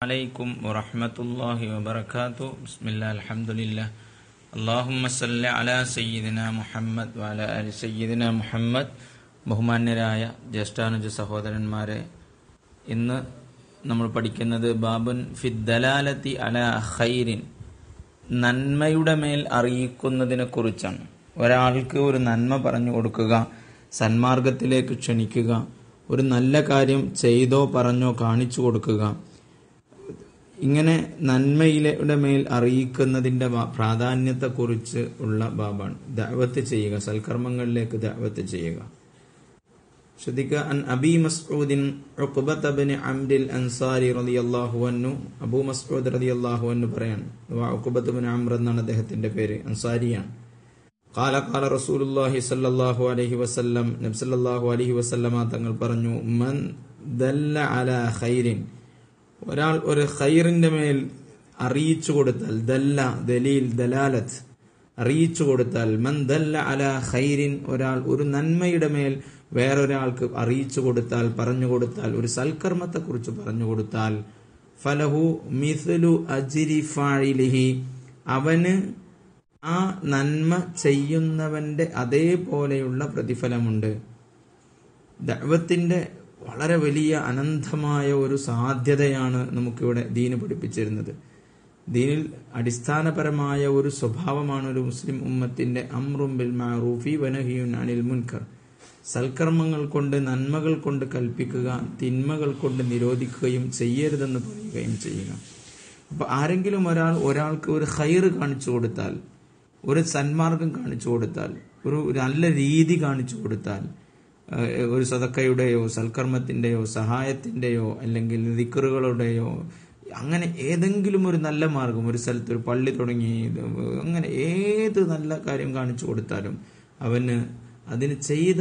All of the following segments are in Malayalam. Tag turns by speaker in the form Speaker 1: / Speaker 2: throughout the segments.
Speaker 1: عليكم ورحمة الله وبركاته. بسم الله الحمد لله اللهم صل على سيدنا മുഹമ്മദ് وعلى آل سيدنا മുഹമ്മദ്. ബഹുമാന്യരായ ജ്യേഷ്ഠാനുജ സഹോദരന്മാരെ, ഇന്ന് നമ്മൾ പഠിക്കുന്നത് ബാബുൻ ഫിദ്ദലാലത്തി അലാ ഖൈരിൻ, നന്മയുടെ മേൽ അറിയിക്കുന്നതിനെ കുറിച്ചാണ്. ഒരാൾക്ക് ഒരു നന്മ പറഞ്ഞു കൊടുക്കുക, സന്മാർഗത്തിലേക്ക് ക്ഷണിക്കുക, ഒരു നല്ല കാര്യം ചെയ്തോ പറഞ്ഞോ കാണിച്ചു കൊടുക്കുക, ഇങ്ങനെ നന്മയുടെ മേൽ അറിയിക്കുന്നതിന്റെ പ്രാധാന്യത്തെക്കുറിച്ച് ഉള്ള ബാബാണ്. ദഅവത്ത് ചെയ്യുക, സൽക്കർമ്മങ്ങളിലേക്ക് ദഅവത്ത് ചെയ്യുക. ശ്രദ്ധിക്കുക. അൻ അബി മസ്ഊദിൻ ഉഖ്ബത ഇബ്നു അംറിൽ അൻസാരി റളിയല്ലാഹു അൻഹു, അബൂ മസ്ഊദ് റളിയല്ലാഹു അൻഹു പറയാണ്, ഉഖ്ബത ഇബ്നു അംർ എന്നാണ് അദ്ദേഹത്തിന്റെ പേര്, അൻസാരിയാണ്. ഖാല ഖാല റസൂലുള്ളാഹി സ്വല്ലല്ലാഹു അലൈഹി വസല്ലം, നബി സല്ലല്ലാഹു അലൈഹി വസല്ലമ തങ്ങൾ പറഞ്ഞു, മൻ ദല്ല അലാ ഖൈരിൻ, ഒരാൾ ഒരു ഖൈറിന്റെ മേൽ അറിയിച്ചു കൊടുത്താൽ, ദല്ല ദലീൽ ദലാലത്ത്, അറിയിച്ചു കൊടുത്താൽ, മൻ ദല്ല അലാ ഖൈരിൻ, ഒരാൾ ഒരു നന്മയുടെ മേൽ വേറൊരാൾക്ക് അറിയിച്ചു കൊടുത്താൽ, പറഞ്ഞു കൊടുത്താൽ, ഒരു സൽക്കർമ്മത്തെ കുറിച്ച് പറഞ്ഞു കൊടുത്താൽ, ഫലഹു മിസ്ലു അജ്രി ഫാഇലിഹി, അവന് ആ നന്മ ചെയ്യുന്നവന്റെ അതേപോലെയുള്ള പ്രതിഫലമുണ്ട്. ദഅവത്തിന്റെ വളരെ വലിയ അനന്തമായ ഒരു സാധ്യതയാണ് നമുക്കിവിടെ ദീന് പഠിപ്പിച്ചിരുന്നത്. ദീനിൽ അടിസ്ഥാനപരമായ ഒരു സ്വഭാവമാണ് ഒരു മുസ്ലിം ഉമ്മത്തിന്റെ അംറും ബിൽ മഅറൂഫി വനഹിയുൻ അനിൽ മുൻകർ, സൽക്കർമ്മങ്ങൾ കൊണ്ട് നന്മകൾ കൊണ്ട് കൽപ്പിക്കുക, തിന്മകൾ കൊണ്ട് നിരോധിക്കുകയും ചെയ്യരുതെന്ന് പറയുകയും ചെയ്യുക. അപ്പൊ ആരെങ്കിലും ഒരാൾക്ക് ഒരു ഖൈർ കാണിച്ചു കൊടുത്താൽ, ഒരു സന്മാർഗം കാണിച്ചു കൊടുത്താൽ, ഒരു നല്ല രീതി കാണിച്ചു കൊടുത്താൽ, ഒരു സദക്കയുടെയോ സൽക്കർമ്മത്തിന്റെയോ സഹായത്തിന്റെയോ അല്ലെങ്കിൽ ദിക്റുകളുടെയോ അങ്ങനെ ഏതെങ്കിലും ഒരു നല്ല മാർഗം, ഒരു സ്ഥലത്ത് ഒരു പള്ളി തുടങ്ങി, അങ്ങനെ ഏത് നല്ല കാര്യം കാണിച്ചു കൊടുത്താലും അവന് അതിന്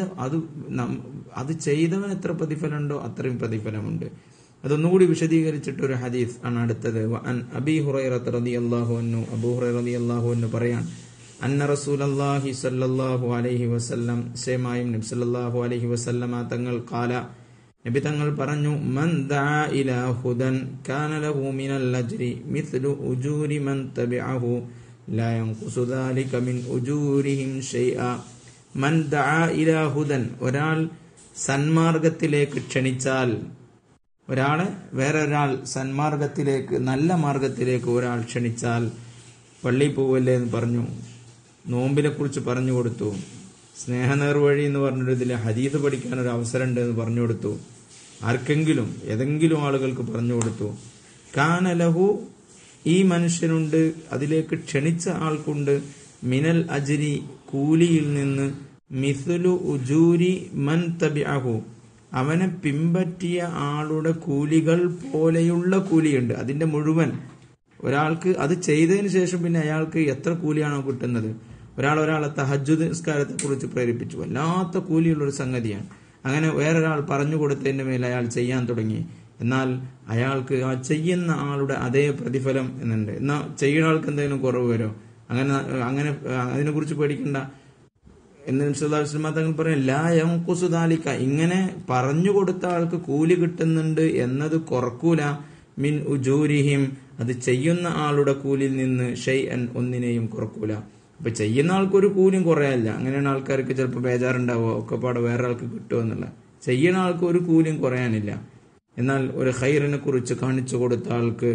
Speaker 1: അത് ചെയ്തവൻ എത്ര പ്രതിഫലമുണ്ടോ അത്രയും പ്രതിഫലമുണ്ട്. അതൊന്നുകൂടി വിശദീകരിച്ചിട്ട് ഒരു ഹദീസ് ആണ് അടുത്തത്. അബീ ഹുറൈറ റളിയല്ലാഹു അൻഹു, അബൂ ഹുറൈറ റളിയല്ലാഹു അൻഹു പറയാൻ, അന്ന റസൂലല്ലാഹി സ്വല്ലല്ലാഹു അലൈഹി വസല്ലം, നിശ്ചയമായും നബി സല്ലല്ലാഹു അലൈഹി വസല്ലമ തങ്ങൾ, ഖാല, നബി തങ്ങൾ പറഞ്ഞു, മൻ ദഅ ഇലാ ഹുദൻ കാന ലഹു മിനൽ അജ്രി മിസ്ലു ഉജൂരി മൻ തബിഅഹു ലാ യൻഖുസു ദാലിക മിൻ ഉജൂരിഹിം ഷൈഅ. മൻ ദഅ ഇലാ ഹുദൻ, ഒരാൾ സന്മാർഗത്തിലേക്ക് ക്ഷണിച്ചാൽ, വേറൊരാൾ സന്മാർഗത്തിലേക്ക്, നല്ല മാർഗത്തിലേക്ക് ഒരാൾ ക്ഷണിച്ചാൽ, പള്ളി പോവല്ലേ എന്ന് പറഞ്ഞു, നോമ്പിനെ കുറിച്ച് പറഞ്ഞു കൊടുത്തു, സ്നേഹനേർവഴി എന്ന് പറഞ്ഞൊരു ഇതിൽ ഹദീസ് പഠിക്കാൻ ഒരു അവസരം ഉണ്ട് എന്ന് പറഞ്ഞു കൊടുത്തു, ആർക്കെങ്കിലും ഏതെങ്കിലും ആളുകൾക്ക് പറഞ്ഞു കൊടുത്തു, കാനലഹു, ഈ മനുഷ്യനുണ്ട്, അതിലേക്ക് ക്ഷണിച്ച ആൾക്കുണ്ട്, മിനൽ അജ്രി, കൂലിയിൽ നിന്ന്, മിസ്ലു ഉജൂരി മൻ തബിഅഹു, അവനെ പിമ്പറ്റിയ ആളുടെ കൂലികൾ പോലെയുള്ള കൂലിയുണ്ട്. അതിന്റെ മുഴുവൻ ഒരാൾക്ക് അത് ചെയ്തതിന് ശേഷം പിന്നെ അയാൾക്ക് എത്ര കൂലിയാണോ കിട്ടുന്നത്. ഒരാളെ തഹജ്ജുദ് നിസ്കാരത്തെ കുറിച്ച് പ്രേരിപ്പിച്ചു, വല്ലാത്ത കൂലിയുള്ളൊരു സംഗതിയാണ്. അങ്ങനെ വേറൊരാൾ പറഞ്ഞു കൊടുത്തതിന്റെ മേൽ അയാൾ ചെയ്യാൻ തുടങ്ങി, എന്നാൽ അയാൾക്ക് ആ ചെയ്യുന്ന ആളുടെ അതേ പ്രതിഫലം എന്നുണ്ട്. എന്നാൽ ചെയ്യുന്ന ആൾക്ക് എന്തെങ്കിലും കുറവ് വരുമോ? അങ്ങനെ അതിനെ കുറിച്ച് പേടിക്കണ്ട എന്ന് നബി സല്ലല്ലാഹു അലൈഹി വസല്ലം തങ്ങൾ പറയും, ലാ യൻഖുസു ദാലിക, ഇങ്ങനെ പറഞ്ഞു കൊടുത്ത ആൾക്ക് കൂലി കിട്ടുന്നുണ്ട് എന്നത് കുറക്കൂല, മിൻ ഉജൂരിഹിം, അത് ചെയ്യുന്ന ആളുടെ കൂലിയിൽ നിന്ന് ഷൈഅൻ, ഒന്നിനെയും കുറക്കൂല. അപ്പൊ ചെയ്യുന്ന ആൾക്കൊരു കൂലിയും കുറയല്ല. അങ്ങനെയാണ് ആൾക്കാർക്ക് ചിലപ്പോൾ ബേജാറുണ്ടാവുക, ഒക്കെപ്പാടെ വേറെ ആൾക്ക് കിട്ടുമോ എന്നുള്ള. ചെയ്യുന്ന ആൾക്ക് ഒരു കൂലിയും കുറയാനില്ല. എന്നാൽ ഒരു ഖൈറിനെ കുറിച്ച് കാണിച്ചു കൊടുത്ത ആൾക്ക്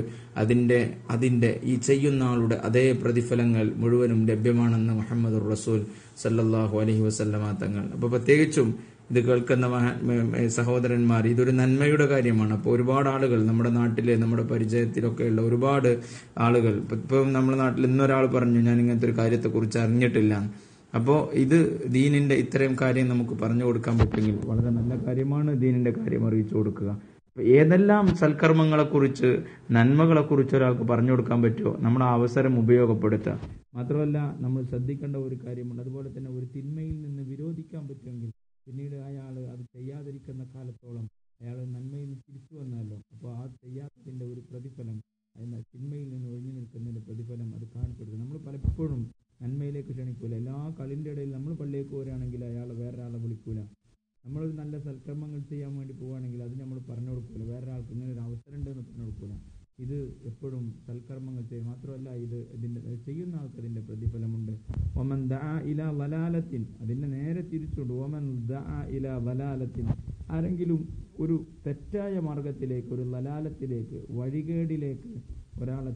Speaker 1: അതിന്റെ ഈ ചെയ്യുന്ന ആളുടെ അതേ പ്രതിഫലങ്ങൾ മുഴുവനും ലഭ്യമാണെന്ന് മുഹമ്മദുർ റസൂൽ സല്ലല്ലാഹു അലൈഹി വസല്ലമ തങ്ങൾ. അപ്പൊ പ്രത്യേകിച്ചും ഇത് കേൾക്കുന്ന സഹോദരന്മാർ, ഇതൊരു നന്മയുടെ കാര്യമാണ്. അപ്പോൾ ഒരുപാട് ആളുകൾ നമ്മുടെ നാട്ടിലെ, നമ്മുടെ പരിചയത്തിലൊക്കെയുള്ള ഒരുപാട് ആളുകൾ, ഇപ്പം നമ്മുടെ നാട്ടിൽ ഇന്നൊരാൾ പറഞ്ഞു, ഞാൻ ഇങ്ങനത്തെ ഒരു കാര്യത്തെ കുറിച്ച് അറിഞ്ഞിട്ടില്ല. അപ്പോൾ ഇത് ദീനിന്റെ ഇത്രയും കാര്യം നമുക്ക് പറഞ്ഞു കൊടുക്കാൻ പറ്റുമെങ്കിൽ വളരെ നല്ല കാര്യമാണ്. ദീനിന്റെ കാര്യം അറിയിച്ചു കൊടുക്കുക. ഏതെല്ലാം സൽക്കർമ്മങ്ങളെക്കുറിച്ച്, നന്മകളെക്കുറിച്ച് ഒരാൾക്ക് പറഞ്ഞു കൊടുക്കാൻ പറ്റുമോ നമ്മുടെ അവസരം ഉപയോഗപ്പെടുത്തുക. മാത്രമല്ല നമ്മൾ ശ്രദ്ധിക്കേണ്ട ഒരു കാര്യമുണ്ട്, അതുപോലെ തന്നെ ഒരു തിന്മയിൽ നിന്ന് വിരോധിക്കാൻ പറ്റുമെങ്കിൽ പിന്നീട് അയാൾ അത് ചെയ്യാതിരിക്കുന്ന കാലത്തോളം അയാൾ നന്മയിൽ നിന്ന് തിരിച്ചു വന്നല്ലോ. അപ്പോൾ ആ ചെയ്യാത്തതിന്റെ ഒരു പ്രതിഫലം, തിന്മയിൽ നിന്ന് ഒഴിഞ്ഞു നിൽക്കുന്നതിന്റെ പ്രതിഫലം അത് കാണിച്ചെടുക്കും. നമ്മൾ പലപ്പോഴും നന്മയിലേക്ക് ക്ഷണിക്കൂല. എല്ലാ കളിന്റെ ഇടയിൽ നമ്മൾ പള്ളിയിലേക്ക് പോരുകയാണെങ്കിൽ അയാൾ വേറൊരാളെ വിളിക്കൂല. നമ്മളൊരു നല്ല സൽക്കർമ്മങ്ങൾ ചെയ്യാൻ വേണ്ടി പോവുകയാണെങ്കിൽ അത് നമ്മൾ പറഞ്ഞു കൊടുക്കൂല, വേറൊരാൾക്ക് ഇങ്ങനെ ഒരു അവസരം ഉണ്ടെന്ന് പറഞ്ഞു കൊടുക്കൂല. ഇത് എപ്പോഴും സൽക്കർമ്മങ്ങൾ ചെയ്യും. മാത്രമല്ല ഇതിന്റെ ചെയ്യുന്ന ആൾക്ക് അതിന്റെ പ്രതിഫലമുണ്ട്. ഒമൻ ദഅ ഇലാ വലാലത്തിൻ, അതിന്റെ നേരെ തിരിച്ചുണ്ട്. ഒമൻ ദഅ ഇലാ വലാലത്തിൻ, ആരെങ്കിലും ഒരു തെറ്റായ മാർഗത്തിലേക്ക്, ഒരു വലാലത്തിലേക്ക്, വഴികേടിലേക്ക് ഒരാളെ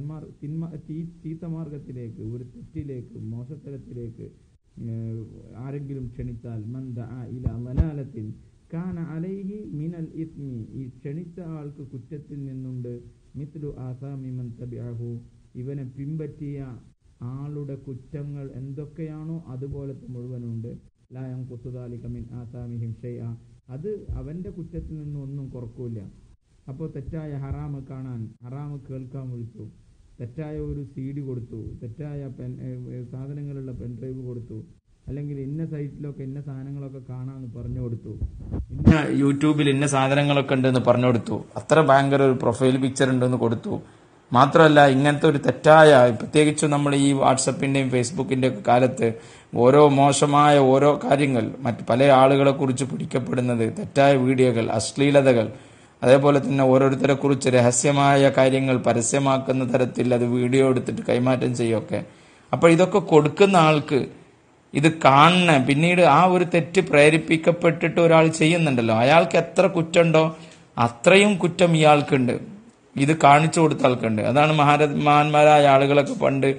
Speaker 1: ചീത്ത മാർഗത്തിലേക്ക്, ഒരു തെറ്റിലേക്ക്, മോശത്തരത്തിലേക്ക് ആരെങ്കിലും ക്ഷണിച്ചാൽ, മൻ ദഅ ഇലാ വലാലത്തിൻ കാന അലൈഹി മിനൽ ഇസ്മി, ഈ ക്ഷണിച്ച ആൾക്ക് കുറ്റത്തിൽ നിന്നുണ്ട് മിത്ലു ആസാമി മൻ തബിഅഹു, ഇവനെ പിൻപറ്റിയ ആളുടെ കുറ്റങ്ങൾ എന്തൊക്കെയാണോ അതുപോലത്തെ മുഴുവനുണ്ട്. ലാ യൻഖുസു ദാലിക മിൻ ആസാമിഹിം ഷൈഅ, അത് അവന്റെ കുറ്റത്തിൽ നിന്നും ഒന്നും കുറക്കൂല. അപ്പോൾ തെറ്റായ ഹറാമ് കാണാൻ, ഹറാമ് കേൾക്കാൻ വിളിച്ചു, തെറ്റായ ഒരു CD കൊടുത്തു, തെറ്റായ സാധനങ്ങളുള്ള പെൻഡ്രൈവ് കൊടുത്തു, അല്ലെങ്കിൽ ഇന്ന സൈറ്റിലൊക്കെ ഇന്ന സാധനങ്ങളൊക്കെ കാണാമെന്ന് പറഞ്ഞു കൊടുത്തു, ഇന്ന യൂട്യൂബിൽ ഇന്ന സാധനങ്ങളൊക്കെ ഉണ്ടെന്ന് പറഞ്ഞു കൊടുത്തു, അത്ര ഭയങ്കര ഒരു പ്രൊഫൈൽ പിക്ചർ ഉണ്ടെന്ന് കൊടുത്തു. മാത്രമല്ല ഇങ്ങനത്തെ ഒരു തെറ്റായ, പ്രത്യേകിച്ചും നമ്മൾ ഈ വാട്സപ്പിന്റെയും ഫേസ്ബുക്കിന്റെയും ഒക്കെ കാലത്ത് ഓരോ മോശമായ ഓരോ കാര്യങ്ങൾ, മറ്റ് പല ആളുകളെ കുറിച്ച് പിടിക്കപ്പെടുന്നത്, തെറ്റായ വീഡിയോകൾ, അശ്ലീലതകൾ, അതേപോലെ തന്നെ ഓരോരുത്തരെ കുറിച്ച് രഹസ്യമായ കാര്യങ്ങൾ പരസ്യമാക്കുന്ന തരത്തിൽ അത് വീഡിയോ എടുത്തിട്ട് കൈമാറ്റം ചെയ്യൊക്കെ. അപ്പൊ ഇതൊക്കെ കൊടുക്കുന്ന ആൾക്ക് ഇത് കാണണ, പിന്നീട് ആ ഒരു തെറ്റ് പ്രേരിപ്പിക്കപ്പെട്ടിട്ട് ഒരാൾ ചെയ്യുന്നുണ്ടല്ലോ, അയാൾക്ക് എത്ര കുറ്റമുണ്ടോ അത്രയും കുറ്റം ഇയാൾക്കുണ്ട്, ഇത് കാണിച്ചു കൊടുത്ത ആൾക്കുണ്ട്. അതാണ് മഹാന്മാരായ ആളുകളൊക്കെ പണ്ട്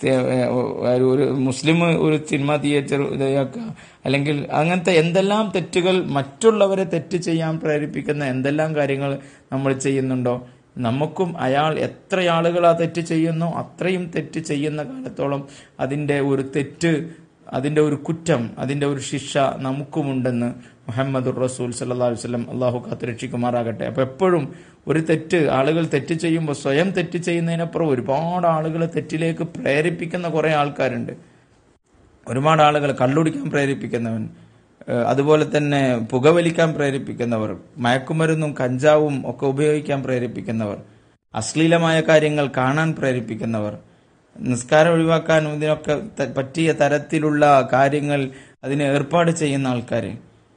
Speaker 1: ഒരു മുസ്ലിം ഒരു സിനിമ തിയേറ്റർ അല്ലെങ്കിൽ അങ്ങനത്തെ എന്തെല്ലാം തെറ്റുകൾ, മറ്റുള്ളവരെ തെറ്റ് ചെയ്യാൻ പ്രേരിപ്പിക്കുന്ന എന്തെല്ലാം കാര്യങ്ങൾ നമ്മൾ ചെയ്യുന്നുണ്ടോ, നമുക്കും അയാൾ എത്ര ആളുകൾ ആ തെറ്റ് ചെയ്യുന്നോ അത്രയും തെറ്റ് ചെയ്യുന്ന കാലത്തോളം അതിന്റെ ഒരു തെറ്റ്, അതിന്റെ ഒരു കുറ്റം, അതിന്റെ ഒരു ശിക്ഷ നമുക്കുമുണ്ടെന്ന് മുഹമ്മദുർ റസൂൽ സല്ലല്ലാഹു അലൈഹി വസല്ലം അള്ളാഹു കാത്തുരക്ഷിക്കുമാറാകട്ടെ. അപ്പൊ എപ്പോഴും ഒരു തെറ്റ്, ആളുകൾ തെറ്റ് ചെയ്യുമ്പോൾ സ്വയം തെറ്റ് ചെയ്യുന്നതിനപ്പുറം ഒരുപാട് ആളുകളെ തെറ്റിലേക്ക് പ്രേരിപ്പിക്കുന്ന കുറെ ആൾക്കാരുണ്ട്. ഒരുപാട് ആളുകൾ കള്ളുടിക്കാൻ പ്രേരിപ്പിക്കുന്നവൻ, അതുപോലെ തന്നെ പുകവലിക്കാൻ പ്രേരിപ്പിക്കുന്നവർ, മയക്കുമരുന്നും കഞ്ചാവും ഒക്കെ ഉപയോഗിക്കാൻ പ്രേരിപ്പിക്കുന്നവർ, അശ്ലീലമായ കാര്യങ്ങൾ കാണാൻ പ്രേരിപ്പിക്കുന്നവർ, നിസ്കാരം ഒഴിവാക്കാനും ഇതിനൊക്കെ പറ്റിയ തരത്തിലുള്ള കാര്യങ്ങൾ അതിന് ഏർപ്പാട് ചെയ്യുന്ന ആൾക്കാർ,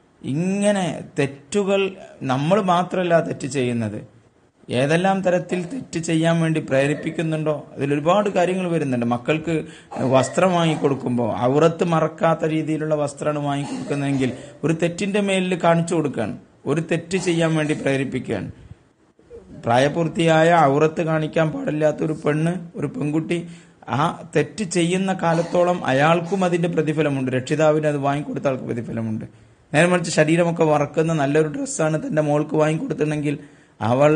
Speaker 1: ഇങ്ങനെ തെറ്റുകൾ നമ്മൾ മാത്രമല്ല തെറ്റ് ചെയ്യുന്നത്, ഏതെല്ലാം തരത്തിൽ തെറ്റ് ചെയ്യാൻ വേണ്ടി പ്രേരിപ്പിക്കുന്നുണ്ടോ അതിലൊരുപാട് കാര്യങ്ങൾ വരുന്നുണ്ട്. മക്കൾക്ക് വസ്ത്രം വാങ്ങിക്കൊടുക്കുമ്പോൾ ഔറത്ത് മറക്കാത്ത രീതിയിലുള്ള വസ്ത്രമാണ് വാങ്ങിക്കൊടുക്കുന്നതെങ്കിൽ ഒരു തെറ്റിന്റെ മേലിൽ കാണിച്ചു കൊടുക്കുകയാണ്, ഒരു തെറ്റ് ചെയ്യാൻ വേണ്ടി പ്രേരിപ്പിക്കുകയാണ്. പ്രായപൂർത്തിയായ ഔറത്ത് കാണിക്കാൻ പാടില്ലാത്ത ഒരു പെൺകുട്ടി ആ തെറ്റ് ചെയ്യുന്ന കാലത്തോളം അയാൾക്കും അതിന്റെ പ്രതിഫലമുണ്ട്, രക്ഷിതാവിന് അത് വാങ്ങിക്കൊടുത്ത ആൾക്ക് പ്രതിഫലമുണ്ട്. നേരെ മറിച്ച് ശരീരമൊക്കെ വറക്കുന്ന നല്ലൊരു ഡ്രസ്സാണ് തന്റെ മോൾക്ക് വാങ്ങിക്കൊടുത്തിട്ടുണ്ടെങ്കിൽ അവൾ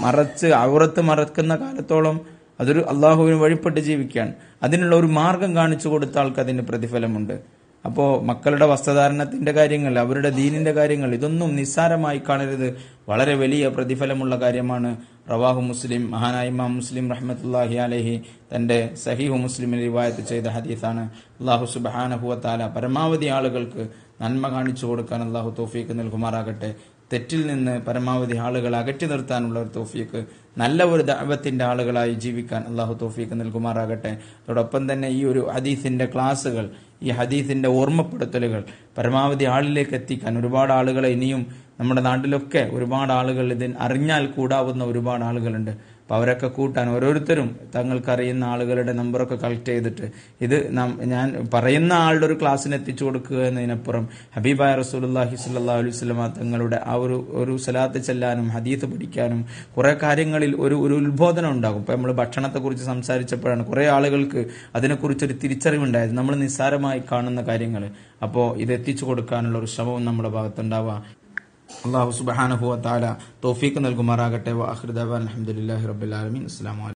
Speaker 1: ഔറത്ത് മറക്കുന്ന കാലത്തോളം അതൊരു അള്ളാഹുവിന് വഴിപ്പെട്ട് ജീവിക്കുകയാണ്. അതിനുള്ള ഒരു മാർഗം കാണിച്ചു കൊടുത്ത ആൾക്ക് അതിന്റെ പ്രതിഫലമുണ്ട്. അപ്പോ മക്കളുടെ വസ്ത്രധാരണത്തിന്റെ കാര്യങ്ങൾ, അവരുടെ ദീനിന്റെ കാര്യങ്ങൾ, ഇതൊന്നും നിസ്സാരമായി കാണരുത്, വളരെ വലിയ പ്രതിഫലമുള്ള കാര്യമാണ്. റവാഹു മുസ്ലിം, മഹാനായ ഇമാം മുസ്ലിം റഹ്മത്തുള്ളാഹി അലൈഹി തന്റെ സഹീഹു മുസ്ലിമിൽ റിവായത്ത് ചെയ്ത ഹദീസാണ്. അല്ലാഹു സുബ്ഹാനഹു വ തആല പരമാവധി ആളുകൾക്ക് നന്മ കാണിച്ചു കൊടുക്കാൻ അല്ലാഹു തൗഫീഖ് നൽകുമാറാകട്ടെ. തെറ്റിൽ നിന്ന് പരമാവധി ആളുകൾ അകറ്റി നിർത്താനുള്ള ഒരു തൗഫീഖ്, നല്ല ഒരു ദഅവത്തിന്റെ ആളുകളായി ജീവിക്കാൻ അല്ലാഹു തൗഫീഖ് നൽകുമാറാകട്ടെ. അതോടൊപ്പം തന്നെ ഈ ഒരു ഹദീസിന്റെ ക്ലാസുകൾ, ഈ ഹദീസിന്റെ ഓർമ്മപ്പെടുത്തലുകൾ പരമാവധി ആളിലേക്ക് എത്തിക്കാൻ ഒരുപാട് ആളുകളെ ഇനിയും നമ്മുടെ നാട്ടിലൊക്കെ ഒരുപാട് ആളുകൾ ഇതിന് അറിഞ്ഞാൽ കൂടാവുന്ന ഒരുപാട് ആളുകളുണ്ട്. അപ്പൊ അവരൊക്കെ കൂട്ടാൻ ഓരോരുത്തരും തങ്ങൾക്കറിയുന്ന ആളുകളുടെ നമ്പറൊക്കെ കളക്ട് ചെയ്തിട്ട് ഇത് ഞാൻ പറയുന്ന ആളുടെ ഒരു ക്ലാസ്സിന് എത്തിച്ചു കൊടുക്കുക എന്നതിനപ്പുറം ഹബീബായ റസൂലുള്ളാഹി സ്വല്ലല്ലാഹു അലൈഹി വസല്ലം തങ്ങളുടെ ആ ഒരു സലാത്ത് ചെല്ലാനും ഹദീസ് പഠിക്കാനും കുറെ കാര്യങ്ങളിൽ ഒരു ഉത്ബോധനം ഉണ്ടാകും. ഇപ്പൊ നമ്മൾ ഭക്ഷണത്തെക്കുറിച്ച് സംസാരിച്ചപ്പോഴാണ് കുറെ ആളുകൾക്ക് അതിനെക്കുറിച്ചൊരു തിരിച്ചറിവുണ്ടായത്, നമ്മൾ നിസ്സാരമായി കാണുന്ന കാര്യങ്ങൾ. അപ്പോൾ ഇത് എത്തിച്ചു കൊടുക്കാനുള്ള ഒരു ശ്രമവും നമ്മുടെ ഭാഗത്തുണ്ടാവുക. അല്ലാഹു സുബ്ഹാനഹു വ തആല തൗഫീഖ് നൽകുമാറാകട്ടെ. വ ആഖിറു ദഅവാന അൽഹംദുലില്ലാഹി റബ്ബിൽ ആലമീൻ. അസ്സലാമു അലൈക്കും.